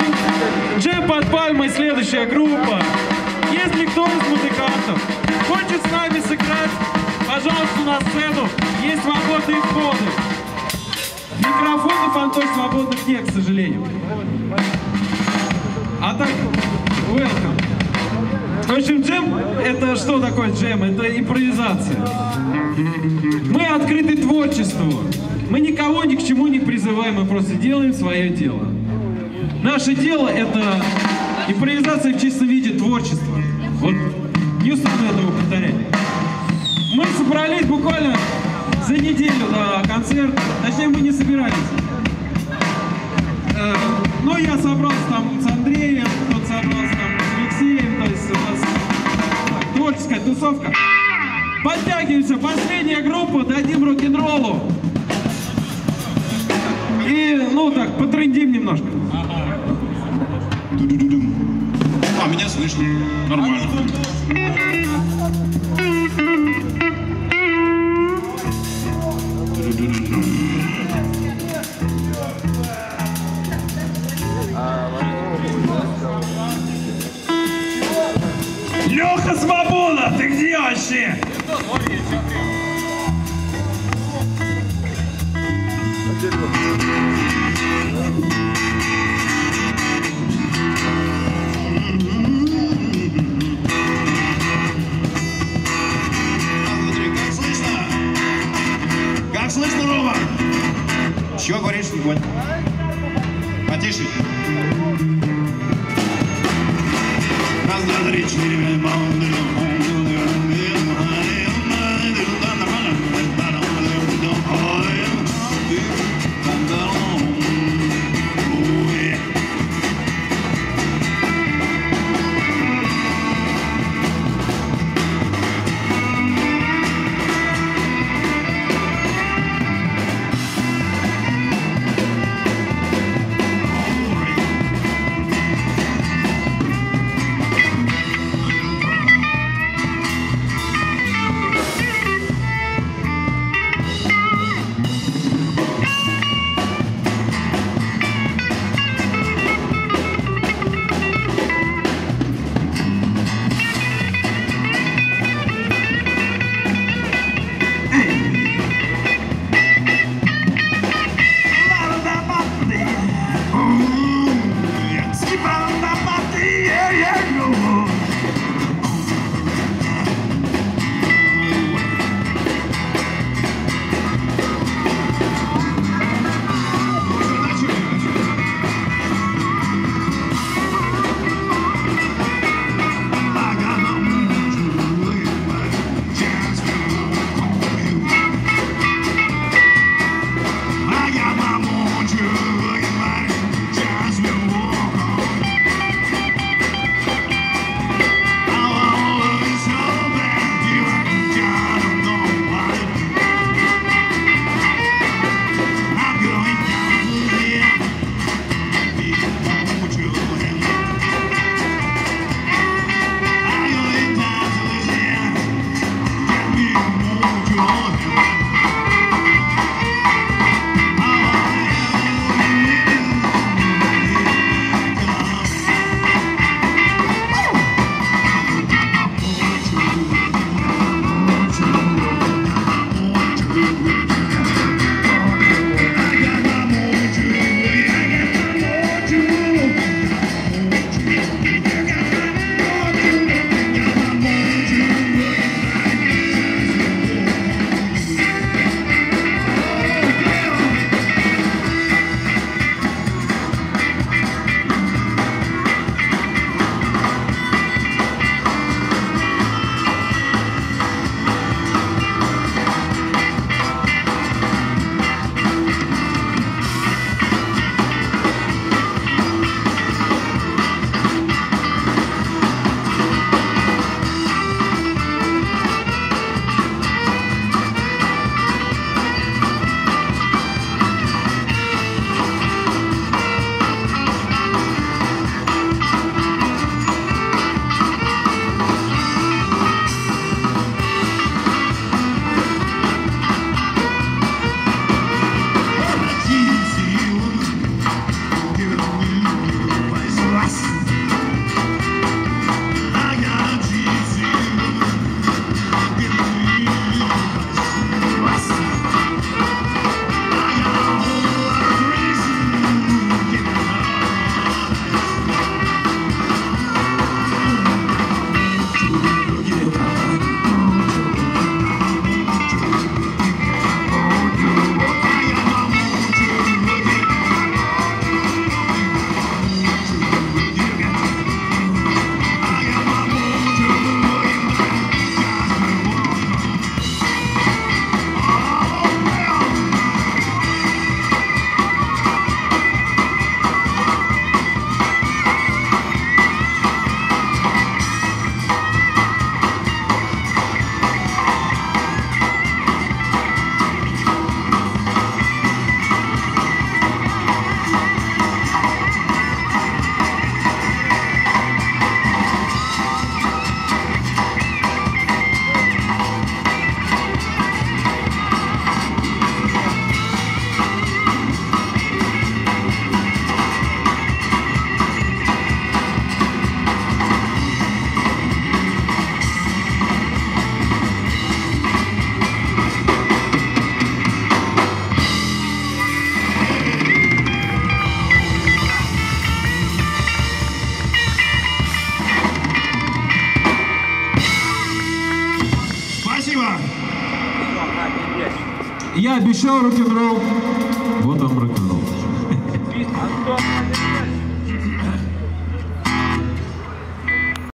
общем, Джем под пальмой следующая группа. Если кто из музыкантов хочет с нами сыграть, пожалуйста, на сцену. Есть свободные входы. Микрофон и фантош свободных нет, к сожалению. А так, welcome. В общем, джем — это что такое джем? Это импровизация. Мы открыты творчеству. Мы никого ни к чему не призываем, мы просто делаем свое дело. Наше дело — это импровизация в чистом виде, творчества. Вот не устану этого повторять. Мы собрались буквально за неделю до концерта. Точнее, мы не собирались. Но я собрался там с Андреем, кто-то собрался там с Алексеем. То есть у нас творческая тусовка. Подтягиваемся. Последняя группа. Дадим рок-н-роллу. И, ну так, потрындим немножко. А, меня слышно. Нормально. Леха Свобода, ты где вообще? Как слышно, Рома? Чего говоришь, не понял? Потише. Раз, два, три, четыре, Я обещал рок-н-ролл. Вот вам рок-н-ролл.